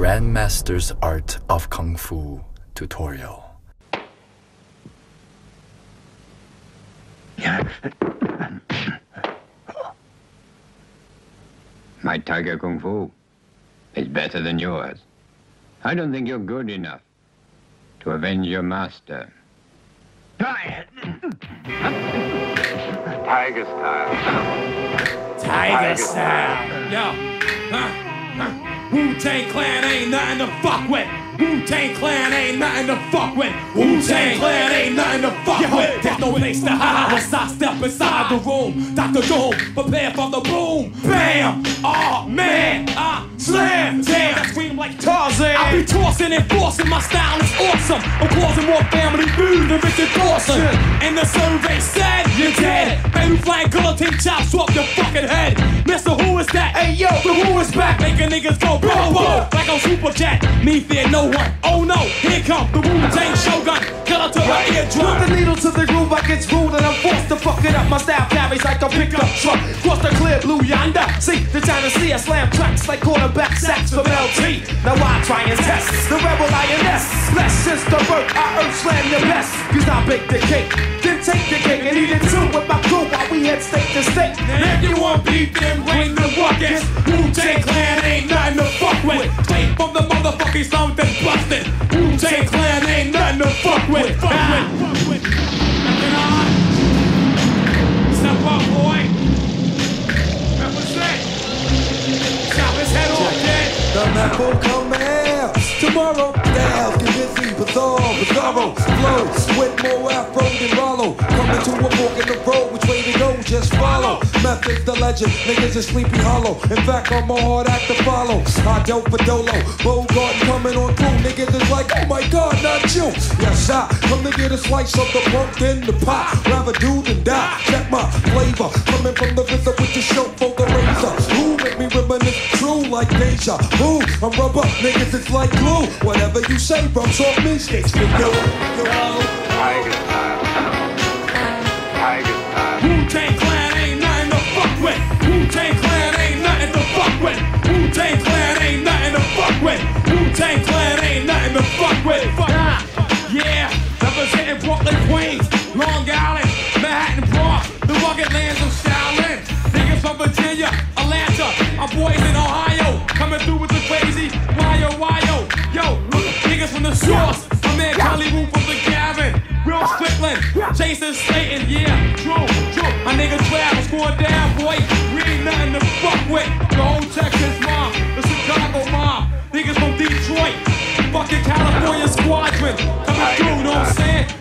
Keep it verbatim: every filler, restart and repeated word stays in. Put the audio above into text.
Grandmaster's Art of Kung Fu tutorial. My Tiger Kung Fu is better than yours. I don't think you're good enough to avenge your master. Tiger style. Tiger style. Yo. Huh? Huh? Wu-Tang Clan ain't nothing to fuck with. Wu-Tang Clan ain't nothing to fuck with. Wu-Tang Clan ain't nothing to fuck Yo, with. There's no place to hide once I step inside the room. Doctor Doom, prepare for the boom. Bam! Oh man! I slam! Damn! I scream like Tarzan. I be tossing and forcing. My style is awesome. I'm causing more family food than Richard Dawson. And the survey said you're dead. Baby flying guillotine chops off your fucking head. Mister Who is that? Hey yo, the Who is back. Making niggas go boom boom like on Super Jet. Me fear no one. Oh no, here come the Wu-Tang Shogun. Killer to my eardrum. Put the needle to the groove, I get screwed and I'm forced to fuck it up. My style carries like a pickup truck. Cross the clear blue yonder. See, the time to see I slam tracks like quarterback sacks from L T. Now I try and test the rebel lioness. Less since the birth, I earth slam your best. Cause I bake the cake, then take the cake and eat it too with my crew while we head state to state. And if you want beef, then bring the ruckus. Wu-Tang Clan ain't nothing to fuck with. Straight from the motherfucking something busted. Wu-Tang Clan ain't nothing to fuck with. Fuck ah. with. Fuck with. Nothing on. Step up, boy. Represent. Chop his head off, kid. The map will come out tomorrow. The house get busy, bizarre, bizarro. Flow with more afro than Rollo. Coming to a fork in the road, which way to go, just follow. Method's the legend, niggas is sleepy hollow. In fact, I'm a hard act to follow. I dope for Dolo, Bogart coming on through. Niggas is like, oh my god, not you. Yes, I come to get a slice of the pumpkin, the pie. Rather do than die. Check my flavor, coming from the river with the show for the razor. Who make me reminisce true like deja vu? I'm rubber, niggas is like glue. Whatever you say, bumps off me, sticks with you. Tiger style. Tiger style. Wu-Tang Clan ain't nothing to fuck with. Wu-Tang Clan ain't nothing to fuck with. Wu-Tang Clan ain't nothing to fuck with. Wu-Tang Clan ain't nothing to fuck with. Nah. Yeah, representing Brooklyn, Queens, Long Island, Manhattan, Bronx, the rugged lands of Shaolin. Niggas from Virginia, Atlanta, our boys in Ohio, coming through with the crazy wyo wyo. Yo, niggas from the source, my man Kelly Wu from the Gavin, Will Strickland, Jason Slayton, yeah, true, true. My nigga Travis going down, boy. We ain't nothing to fuck with. The whole Texas mob, the Chicago mob, niggas from Detroit, fucking California squadron, coming through, know what I'm saying?